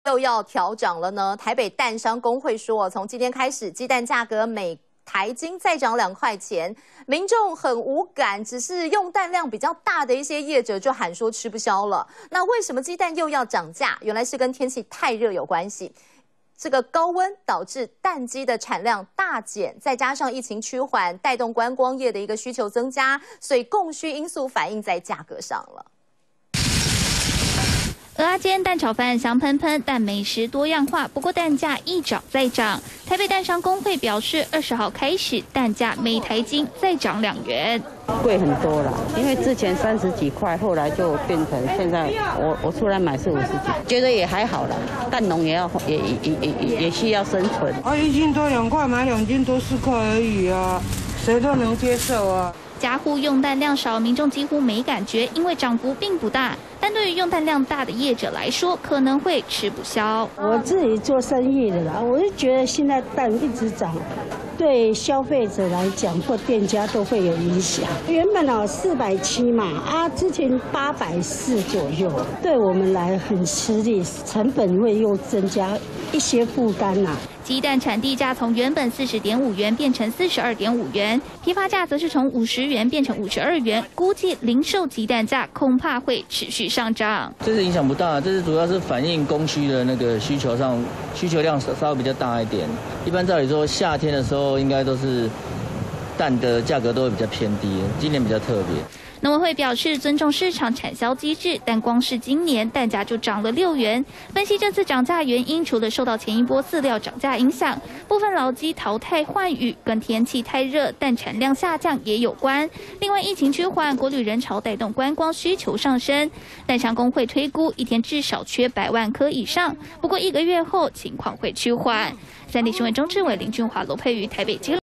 又要调涨了呢？台北蛋商工会说，从今天开始，鸡蛋价格每台斤再涨2块钱，民众很无感，只是用蛋量比较大的一些业者就喊说吃不消了。那为什么鸡蛋又要涨价？原来是跟天气太热有关系。这个高温导致蛋鸡的产量大减，再加上疫情趋缓，带动观光业的一个需求增加，所以供需因素反映在价格上了。 蚵仔煎、蛋炒饭香喷喷，但美食多样化。不过蛋价一涨再涨，台北蛋商工会表示，20号开始蛋价每台斤再涨2元， 贵很多了。因为之前30几块，后来就变成现在我出来买是50几，觉得也还好了。蛋农也需要生存。 1斤多2块，买2斤多4块而已啊，谁都能接受啊。 家户用蛋量少，民众几乎没感觉，因为涨幅并不大。但对于用蛋量大的业者来说，可能会吃不消。 我自己做生意的啦，我就觉得现在蛋一直涨，对消费者来讲或店家都会有影响。原本470嘛，之前840左右，对我们来很吃力，成本会又增加一些负担啦。 鸡蛋产地价从原本40.5元变成42.5元，批发价则是从50元变成52元，估计零售鸡蛋价恐怕会持续上涨。 这是影响不大，这是主要是反映供需的那个需求上，需求量稍微比较大一点。一般照理说，夏天的时候应该都是蛋的价格都会比较偏低，今年比较特别。 农委会表示尊重市场产销机制，但光是今年蛋价就涨了6元。分析这次涨价原因，除了受到前一波饲料涨价影响，部分老鸡淘汰换羽，跟天气太热、蛋产量下降也有关。另外，疫情趋缓，国旅人潮带动观光需求上升。蛋商工会推估，一天至少缺100万颗以上，不过1个月后情况会趋缓。3立新闻钟志伟、林俊华、罗佩瑜台北接。